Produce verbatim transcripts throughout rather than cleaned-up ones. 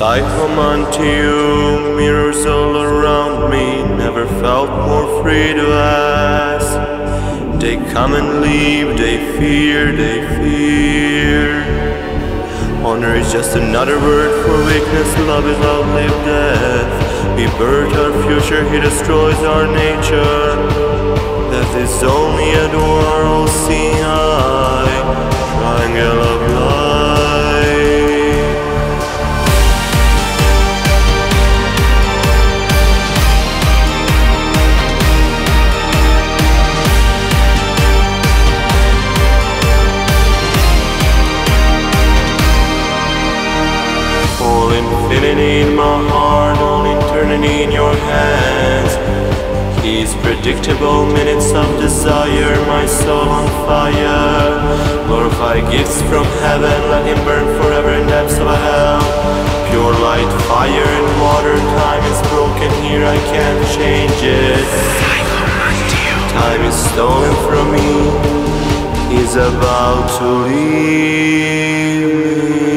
Psyhomanteum, mirrors all around me, never felt more free to ask. They come and leave, they fear, they fear. Honor is just another word for weakness, love is outlived death. We birth our future, he destroys our nature. Death is only a door, all-seeing eye, triangle of life. Infinity in my heart, all eternity in your hands. He's predictable, minutes of desire, my soul on fire. Glorify gifts from heaven, let him burn forever in depths of hell. Pure light, fire and water, time is broken here, I can't change it. Time is stolen from me, he's about to leave me.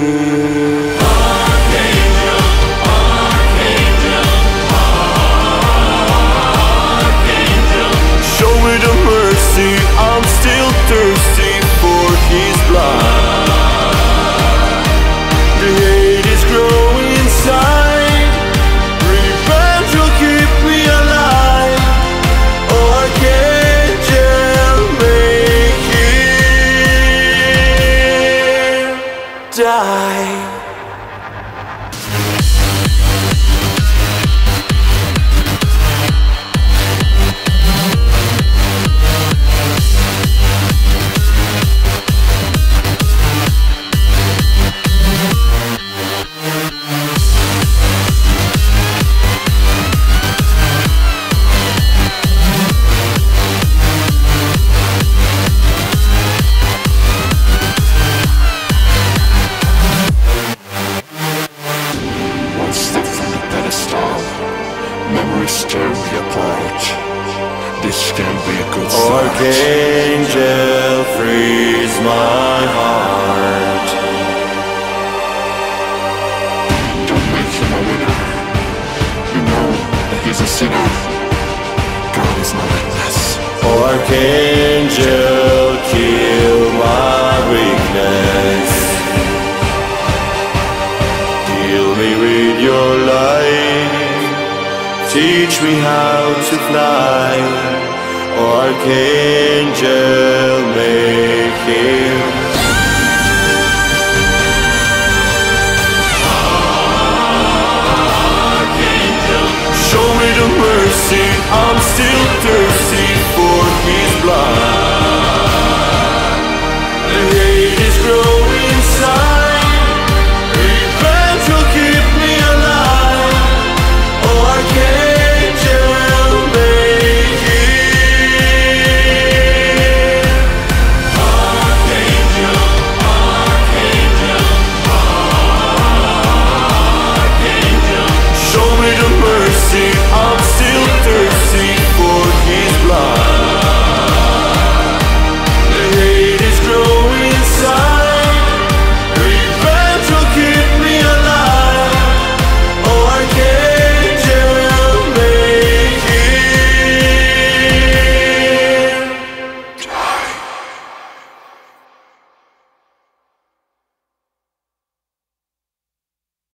I'm still thirsty for his blood. The hate is growing inside, revenge will keep me alive. Oh, Archangel, make him die. Memories tear me apart. This can be a good start. Archangel, frees my heart. Don't make him a winner. You know that he's a sinner. God is not endless. Archangel, kill my weakness. Heal me with your light. Teach me how to fly. Archangel, make him. Archangel, show me the mercy, I'm still thirsty.